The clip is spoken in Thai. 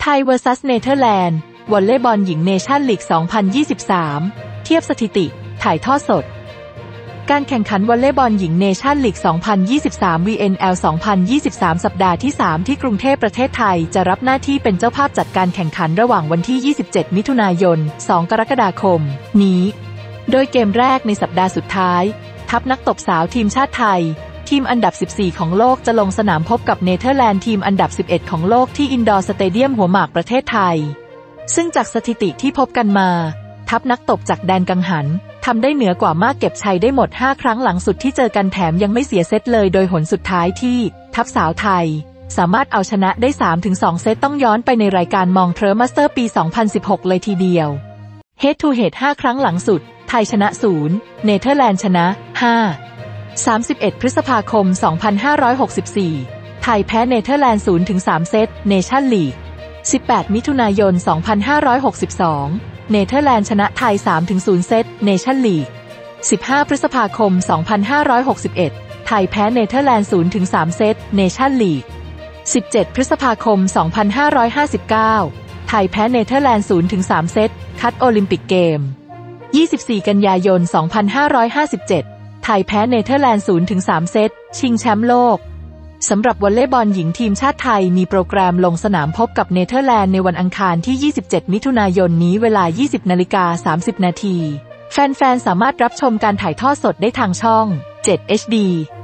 ไทย vs เนเธอร์แลนด์วอลเลย์บอลหญิงเนชั่นลีก 2023 เทียบสถิติถ่ายทอดสดการแข่งขันวอลเลย์บอลหญิงเนชั่นลีก 2023 VNL 2023 สัปดาห์ที่ 3 ที่กรุงเทพประเทศไทยจะรับหน้าที่เป็นเจ้าภาพจัดการแข่งขันระหว่างวันที่ 27 มิถุนายน 2 กรกฎาคม นี้โดยเกมแรกในสัปดาห์สุดท้ายทัพนักตบสาวทีมชาติไทยทีมอันดับ 14 ของโลกจะลงสนามพบกับเนเธอร์แลนด์ทีมอันดับ 11 ของโลกที่อินดอร์สเตเดียมหัวหมากประเทศไทยซึ่งจากสถิติที่พบกันมาทัพนักตบจากแดนกังหันทำได้เหนือกว่ามากเก็บชัยได้หมด 5 ครั้งหลังสุดที่เจอกันแถมยังไม่เสียเซตเลยโดยหนสุดท้ายที่ทัพสาวไทยสามารถเอาชนะได้ 3-2 เซตต้องย้อนไปในรายการมองเทรมาสเตอร์ปี 2016 เลยทีเดียว Head to Head 5 ครั้งหลังสุดไทยชนะ 0 เนเธอร์แลนด์ชนะ 5 31 พฤษภาคม 2564 ไทยแพ้เนเธอร์แลนด์ 0-3 เซตเนชั่นลีก 18 มิถุนายน 2562 เนเธอร์แลนด์ชนะไทย 3-0 เซตเนชั่นลีก 15 พฤษภาคม 2561 ไทยแพ้เนเธอร์แลนด์ 0-3 เซตเนชั่นลีก 17 พฤษภาคม 2559 ไทยแพ้เนเธอร์แลนด์ 0-3 เซตคัดโอลิมปิกเกม 24 กันยายน 2557 ไทยแพ้เนเธอร์แลนด์ 0-3 เซตชิงแชมป์โลกสำหรับวอลเลย์บอลหญิงทีมชาติไทยมีโปรแกรมลงสนามพบกับเนเธอร์แลนด์ในวันอังคารที่ 27 มิถุนายนนี้เวลา 20:30 นาทีแฟนๆสามารถรับชมการถ่ายทอดสดได้ทางช่อง 7 HD